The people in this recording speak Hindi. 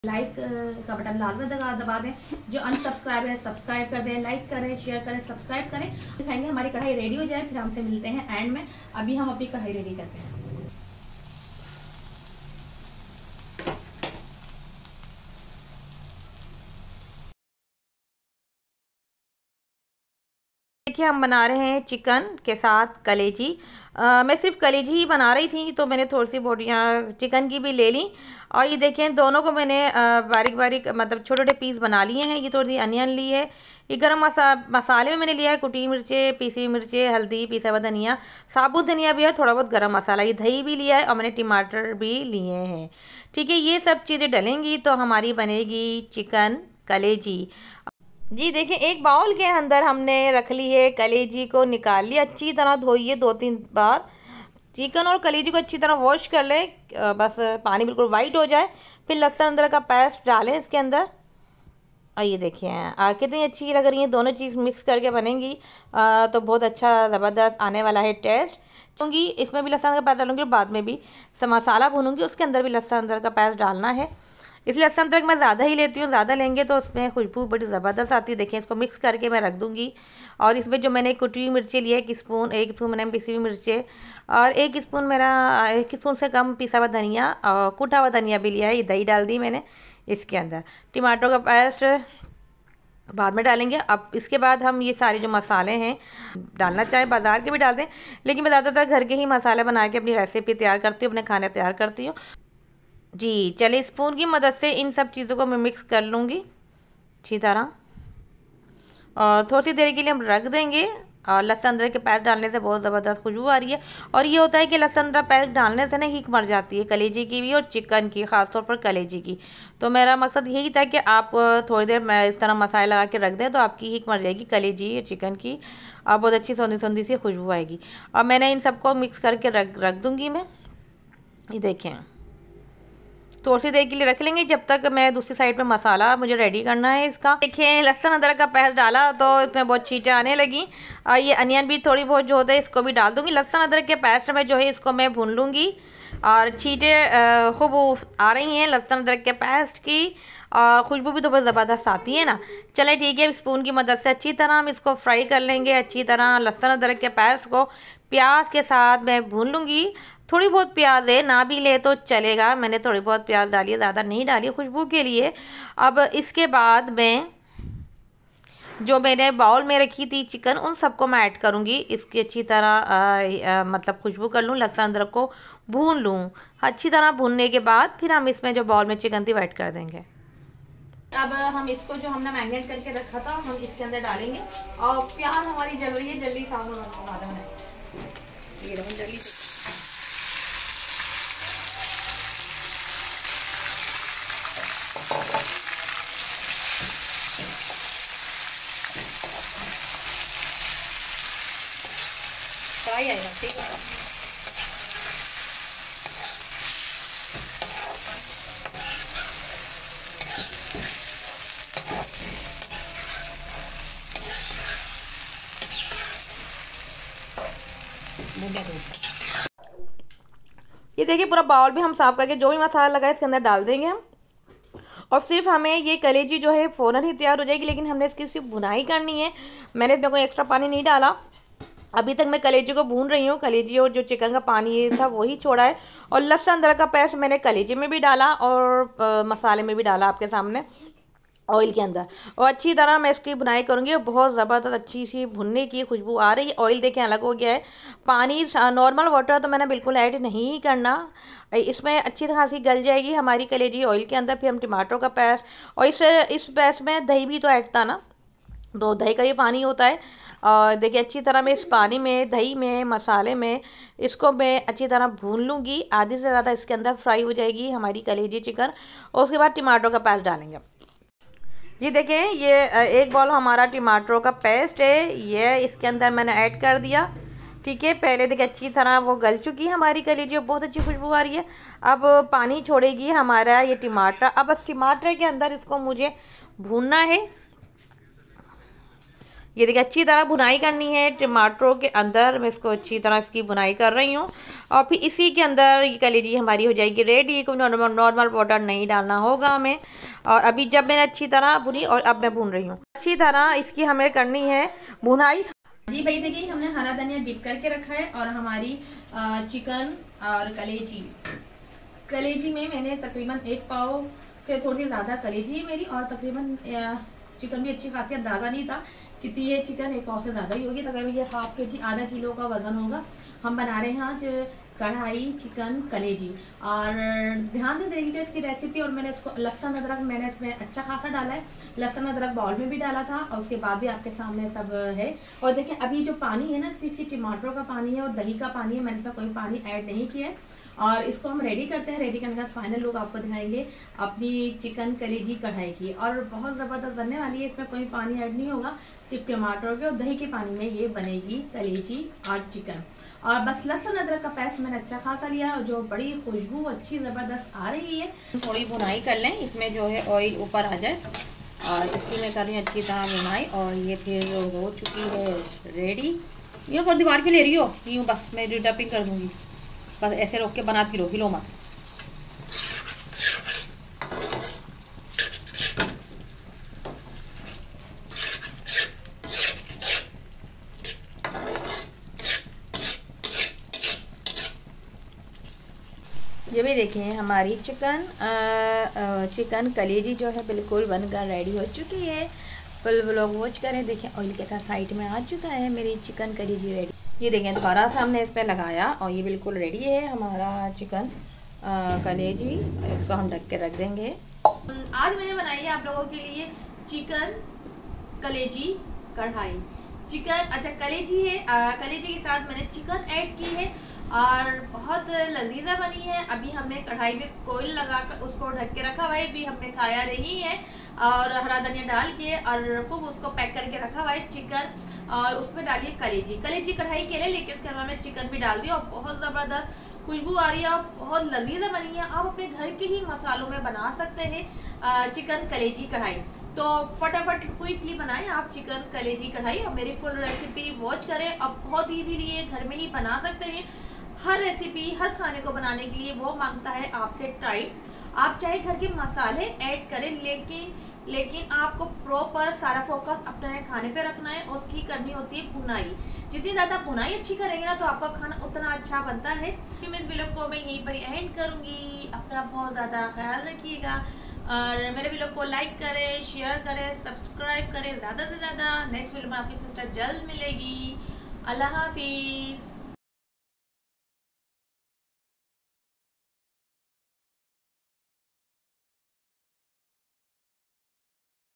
लाइक का बटन लाजमी दबा दें। जो अनसब्सक्राइब है सब्सक्राइब कर दें, लाइक करें, शेयर करें, सब्सक्राइब करें। दिखाएंगे हमारी कढ़ाई रेडी हो जाए, फिर हमसे मिलते हैं एंड में। अभी हम अपनी कढ़ाई रेडी करते हैं। देखिए हम बना रहे हैं चिकन के साथ कलेजी। मैं सिर्फ कलेजी ही बना रही थी, तो मैंने थोड़ी सी बोटियाँ चिकन की भी ले ली। और ये देखें दोनों को मैंने बारीक बारीक मतलब छोटे छोटे पीस बना लिए हैं। ये थोड़ी सी अनियन ली है। ये गरम मसाले में मैंने लिया है कुटी मिर्चें, पीसी मिर्चें, हल्दी, पिसा हुआ धनिया, साबुत धनिया भी है, थोड़ा बहुत गरम मसाला, ये दही भी लिया है और मैंने टमाटर भी लिए हैं। ठीक है, ये सब चीज़ें डलेंगी तो हमारी बनेगी चिकन कलेजी। जी देखिए, एक बाउल के अंदर हमने रख ली है कलेजी को, निकाल लिया, अच्छी तरह धोइए 2-3 बार। चिकन और कलेजी को अच्छी तरह वॉश कर लें, बस पानी बिल्कुल वाइट हो जाए। फिर लहसुन अदरक का पेस्ट डालें इसके अंदर। और ये देखिए कितनी अच्छी लग रही है, दोनों चीज़ मिक्स करके बनेंगी तो बहुत अच्छा ज़बरदस्त आने वाला है टेस्ट। चूँकि इसमें भी लहसुन का पेस्ट डालूंगी और बाद में भी मसाला भूनूंगी, उसके अंदर भी लहसुन अदरक का पेस्ट डालना है। इसलिए लहसुन अदरक मैं ज़्यादा ही लेती हूँ, ज़्यादा लेंगे तो उसमें खुशबू बड़ी ज़बरदस्त आती है। देखिए इसको मिक्स करके मैं रख दूँगी। और इसमें जो मैंने कुटी हुई मिर्ची ली है, एक स्पून मैंने पिसी हुई मिर्चें, और 1 स्पून से कम पिसा हुआ धनिया और कूटा हुआ धनिया भी लिया है। ये दही डाल दी मैंने इसके अंदर। टमाटो का पेस्ट बाद में डालेंगे। अब इसके बाद हम ये सारे जो मसाले हैं, डालना चाहे बाज़ार के भी डाल दें, लेकिन मैं ज़्यादातर घर के ही मसाले बना के अपनी रेसिपी तैयार करती हूँ, अपने खाने तैयार करती हूँ। जी चलिए, स्पून की मदद से इन सब चीज़ों को मैं मिक्स कर लूँगी अच्छी तरह, और थोड़ी सी देर के लिए हम रख देंगे। और लहसुन अदरक के पेस्ट डालने से बहुत ज़बरदस्त खुशबू आ रही है। और ये होता है कि लहसुन अदरक पेस्ट डालने से ना हीक मर जाती है, कलेजी की भी और चिकन की, ख़ासतौर पर कलेजी की। तो मेरा मकसद यही था कि आप थोड़ी देर मैं इस तरह मसाला लगा के रख दें तो आपकी हीक मर जाएगी कलेजी या चिकन की, और बहुत अच्छी सौंधी सौंधी सी खुशबू आएगी। और मैंने इन सबको मिक्स करके रख दूँगी मैं। ये देखें थोड़ी सी देर के लिए रख लेंगे जब तक मैं दूसरी साइड पे मसाला मुझे रेडी करना है इसका। देखें लहसुन अदरक का पेस्ट डाला तो इसमें बहुत छींटे आने लगी। और ये अनियन भी थोड़ी बहुत जो होता है इसको भी डाल दूँगी। लहसुन अदरक के पेस्ट में जो है इसको मैं भून लूँगी, और छींटे खूब आ रही हैं लहसुन अदरक के पेस्ट की, और खुशबू भी तो बहुत ज़बरदस्त आती है ना। चले ठीक है, स्पून की मदद से अच्छी तरह हम इसको फ्राई कर लेंगे। अच्छी तरह लहसुन अदरक के पेस्ट को प्याज के साथ मैं भून लूँगी। थोड़ी बहुत प्याज है, ना भी ले तो चलेगा, मैंने थोड़ी बहुत प्याज डाली है, ज़्यादा नहीं डाली खुशबू के लिए। अब इसके बाद मैं जो मैंने बाउल में रखी थी चिकन, उन सबको मैं ऐड करूँगी। इसकी अच्छी तरह मतलब खुशबू कर लूँ, लहसुन अदरक को भून लूँ। अच्छी तरह भूनने के बाद फिर हम इसमें जो बाउल में चिकन थी वो ऐड कर देंगे। अब हम इसको जो हमने मैरिनेट करके रखा था हम इसके अंदर डालेंगे। और प्याज हमारी जल रही है, जल्दी सामने ये जल्दी फ्राई आएगा। ठीक है, ये देखिए पूरा बाउल भी हम साफ करके जो भी मसाला लगा है इसके अंदर डाल देंगे हम। और सिर्फ हमें ये कलेजी जो है फ़ौरन ही तैयार हो जाएगी, लेकिन हमने इसकी सिर्फ भुनाई करनी है। मैंने इसमें कोई एक्स्ट्रा पानी नहीं डाला। अभी तक मैं कलेजी को भून रही हूँ, कलेजी और जो चिकन का पानी था वही छोड़ा है। और लहसुन अदरक का पेस्ट मैंने कलेजी में भी डाला और मसाले में भी डाला आपके सामने ऑयल के अंदर। और अच्छी तरह मैं इसकी भुनाई करूँगी और बहुत ज़बरदस्त अच्छी सी भुनने की खुशबू आ रही है। ऑयल देखें अलग हो गया है। पानी नॉर्मल वाटर तो मैंने बिल्कुल ऐड नहीं करना, इसमें अच्छी तरह से गल जाएगी हमारी कलेजी ऑयल के अंदर। फिर हम टमाटो का पेस्ट, और इस पेस्ट में दही भी तो ऐड था ना, तो दही का ये पानी होता है। और देखिए अच्छी तरह मैं इस पानी में, दही में, मसाले में इसको मैं अच्छी तरह भून लूँगी। आधी से ज़्यादा इसके अंदर फ्राई हो जाएगी हमारी कलेजी चिकन। और उसके बाद टमाटो का पेस्ट डालेंगे। जी देखें ये एक बॉल हमारा टमाटो का पेस्ट है, ये इसके अंदर मैंने ऐड कर दिया। ठीक है, पहले देखिए अच्छी तरह वो गल चुकी है हमारी कलेजी, बहुत अच्छी खुशबू आ रही है। अब पानी छोड़ेगी हमारा ये टमाटर। अब बस टमाटर के अंदर इसको मुझे भूनना है। ये देखिए अच्छी तरह भुनाई करनी है टमाटरों के अंदर। मैं इसको अच्छी तरह इसकी भुनाई कर रही हूँ और फिर इसी के अंदर ये कलेजी हमारी हो जाएगी रेडी। कोई नॉर्मल वाटर नहीं डालना होगा हमें। और अभी जब मैंने अच्छी तरह भुनी और अब मैं भून रही हूँ अच्छी तरह इसकी हमें करनी है भुनाई। जी भाई देखिए हमने हरा धनिया डिप करके रखा है और हमारी चिकन और कलेजी में मैंने तकरीबन 1 पाव से थोड़ी सी ज़्यादा कलेजी है मेरी, और तकरीबन चिकन भी अच्छी खासी ज़्यादा नहीं था। कितनी है चिकन 1 पाव से ज़्यादा ही होगी, तकरीबन ये ½ kg आधा किलो का वज़न होगा। हम बना रहे हैं आज कढ़ाई चिकन कलेजी। और ध्यान से देखिए इसकी रेसिपी। और मैंने इसको लहसुन अदरक मैंने इसमें अच्छा खासा डाला है। लहसुन अदरक बाउल में भी डाला था और उसके बाद भी आपके सामने सब है। और देखिए अभी जो पानी है ना सिर्फ ये टमाटरों का पानी है और दही का पानी है, मैंने इसमें कोई पानी ऐड नहीं किया है। और इसको हम रेडी करते हैं। रेडी करने का फाइनल लुक आपको दिखाएंगे अपनी चिकन कलेजी कढ़ाई की। और बहुत ज़बरदस्त बनने वाली है, इसमें कोई पानी ऐड नहीं होगा, सिर्फ टमाटर के और दही के पानी में ये बनेगी कलेजी और चिकन। और बस लहसुन अदरक का पेस्ट मैंने अच्छा खासा लिया और जो बड़ी खुशबू अच्छी ज़बरदस्त आ रही है। थोड़ी भुनाई कर लें, इसमें जो है ऑयल ऊपर आ जाए। और इसकी मैं कर रही हूँ अच्छी तरह भुनाई। और ये फिर हो चुकी है रेडी। यूँ कर दीवार पे ले रही हो, यूँ बस मैं डिटपिंग कर दूँगी, बस ऐसे रोक के बनाती रहो, हिलो मत। ये भी देखें हमारी चिकन कलेजी जो है बिल्कुल बनकर रेडी हो चुकी है। फुल व्लॉग वॉच करें, देखें ऑयल के साथ साइड में आ चुका है मेरी चिकन कलेजी रेडी। ये देखें दोबारा से हमने इस पर लगाया और ये बिल्कुल रेडी है हमारा चिकन कलेजी। इसको हम ढक के रख देंगे। आज मैंने बनाई है आप लोगों के लिए चिकन कलेजी कढ़ाई। चिकन अच्छा कलेजी है, कलेजी के साथ मैंने चिकन ऐड की है और बहुत लजीजा बनी है। अभी हमने कढ़ाई में कोयल लगाकर उसको ढक के रखा हुआ है, भी हमने खाया नहीं है। और हरा धनिया डाल के और खूब उसको पैक करके रखा हुआ है चिकन। और उसमें डालिए कलेजी कढ़ाई के लिए, लेकिन उसके अलावा मैं चिकन भी डाल दिया और बहुत ज़बरदस्त खुशबू आ रही है और बहुत लजीजा बनी है। आप अपने घर के ही मसालों में बना सकते हैं चिकन कलेजी कढ़ाई। तो फटाफट क्विकली बनाएं आप चिकन कलेजी कढ़ाई और मेरी फुल रेसिपी वॉच करें। अब बहुत ईजीली ये घर में ही बना सकते हैं। हर रेसिपी हर खाने को बनाने के लिए वो मांगता है आपसे टाइम। आप चाहे घर के मसाले ऐड करें, लेकिन आपको प्रॉपर सारा फोकस अपने खाने पे रखना है और उसकी करनी होती है भुनाई। जितनी ज़्यादा भुनाई अच्छी करेंगे ना तो आपका खाना उतना अच्छा बनता है। फिर इस वीडियो को मैं यहीं पर एंड करूँगी। अपना बहुत ज़्यादा ख्याल रखिएगा और मेरे वीडियो को लाइक करें, शेयर करें, सब्सक्राइब करें ज़्यादा से ज़्यादा। नेक्स्ट वीडियो में आपकी सिस्टर जल्द मिलेगी। अल्लाह हाफिज़।